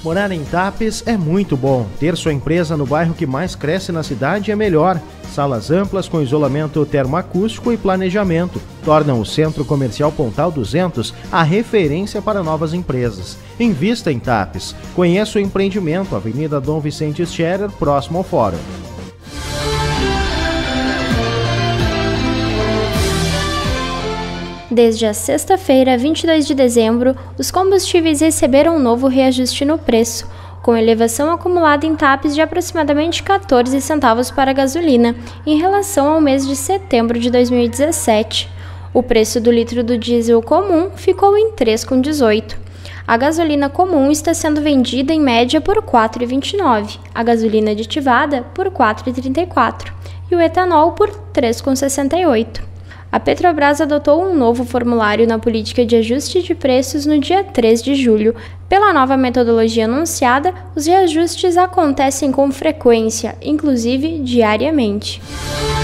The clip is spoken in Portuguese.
Morar em Tapes é muito bom. Ter sua empresa no bairro que mais cresce na cidade é melhor. Salas amplas com isolamento termoacústico e planejamento tornam o Centro Comercial Pontal 200 a referência para novas empresas. Invista em Tapes. Conheça o empreendimento, Avenida Dom Vicente Scherer, próximo ao Fórum. Desde a sexta-feira, 22 de dezembro, os combustíveis receberam um novo reajuste no preço, com elevação acumulada em Tapes de aproximadamente 14 centavos para a gasolina, em relação ao mês de setembro de 2017. O preço do litro do diesel comum ficou em 3,18. A gasolina comum está sendo vendida em média por R$ 4,29, a gasolina aditivada por R$ 4,34 e o etanol por R$ 3,68. A Petrobras adotou um novo formulário na política de ajuste de preços no dia 3 de julho. Pela nova metodologia anunciada, os reajustes acontecem com frequência, inclusive diariamente.